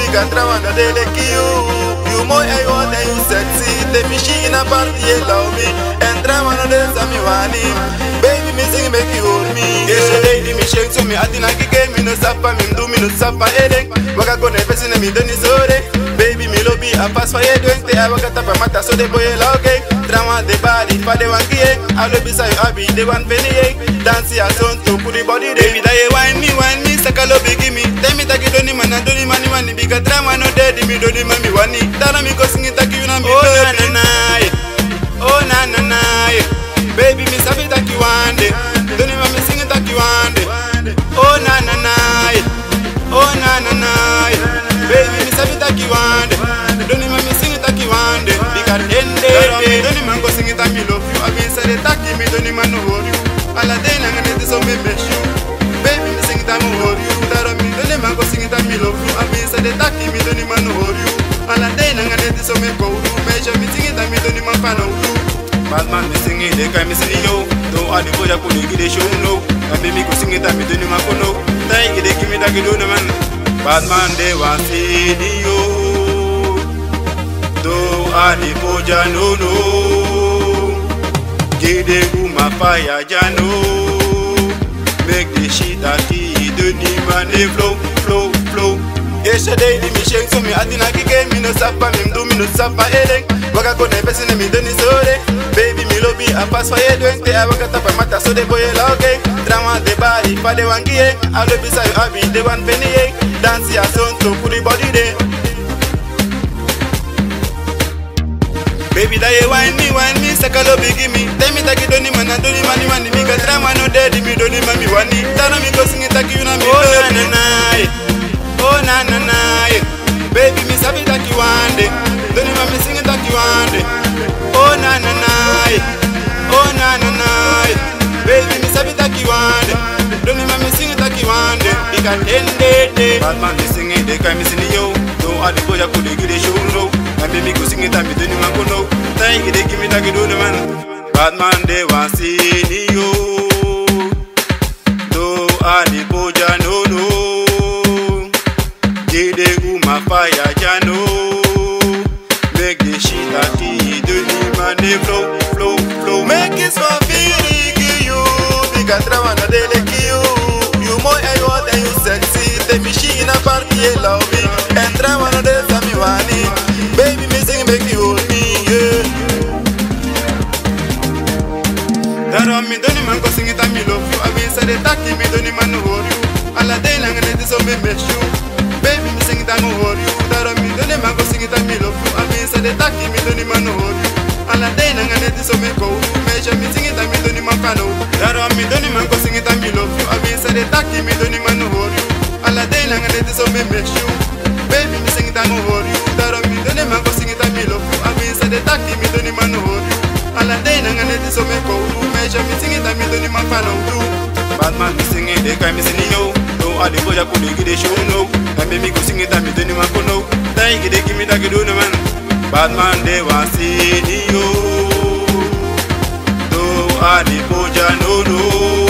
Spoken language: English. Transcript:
Bikatra wanna they like you more I want and you sexy. The machine a party you love me. And try wanna dance on me wani. Baby me sing make you hold me. Yes, lady me shake to me. I think I can me no suffer me do me no suffer headache. Waka go ne person me doni sore. Baby me lobby a pass for you doing the waka tapa mata so the boy okay. Drama the body for the one key. I love beside you happy the one penny. Dance your son to put the body there. Baby that wine me sakalo give me. Tell me that you don't man and don't money Bikatra man no dead me don't me wani. Tell me go sing it like you na me. Oh na na baby me sabi that you want it. Don't even me sing it like you want it. Oh na na baby me sabi that you want it. Don't even me sing it like you want it. Because don't even go sing it like me love you. I been said it like me don't even know hold you. All a day na ngane so me miss you. Baby me sing it like me hold you. Don't even go sing it like me love you. I been said it like me don't even know hold you. All a day na ngane so me go do. Measure me sing it like me don't even fan out you. Batman me sing it, they can me sing yo. Don't add the boy that could give the show no. And baby go sing it and me don't even know. Thank you, they give me that you don't man. Batman they want see yo. Don't add the boy no. Give the woman fire jano. Make the shit that he don't even flow. Yesterday di me shake to me atina kike me no sapa me do me no sapa headache. Waka go ne person me doni sore. Baby me lobby a pass for you doing the waka tapa mata so the boy okay. Drama the body for the one key. I love beside you happy the one penny. Dance your son to put the body there. Baby that you wine me sakalo give me. Tell me that you don't man and don't money because drama no dead me don't me wani. Tell me go sing it like you na me. Oh na baby me sabi that you want it. Don't even me sing it like you want it. Oh na baby me sabi that you want it. Don't even me sing it like you want it. Because Batman me sing it, they can me sing yo. Don't add the boy I could give the show no. And baby go sing it and me don't even go no. Thank you, they give me that you don't man. Batman they want see yo. Don't add the boy no. My fire jano. Make the shit that he do man flow. Make it so feeling you. Bikatra wanna they like you more I want and you sexy. The machine a party you love me. And try wanna they tell me wani. Baby me sing make you hold me yeah. That on me don't man go sing it and me love you. I been said it like me don't man hold you. All a day lang and it is so me miss you. Baby me sing it and hold you. That on me don't man go sing it and me love you. I mean said it like me don't man hold you. All a day lang and it is so me go. Measure me sing it and me don't man fan out. That on me don't man go sing it and me love you. I mean said it like me don't man hold you. All a day lang and it is so me miss you. Baby me sing it and hold you. That on me don't man go sing it and me love you. I mean said it like me don't man hold you. All a day lang and it is so me go. Measure me sing it and me don't man fan out. Batman me sing it, they can me sing yo. Don't add the boy I could give the show no. And baby go sing it and me don't even go no. Thank you, they give me that you don't man. Batman they want see yo. Don't add the boy no.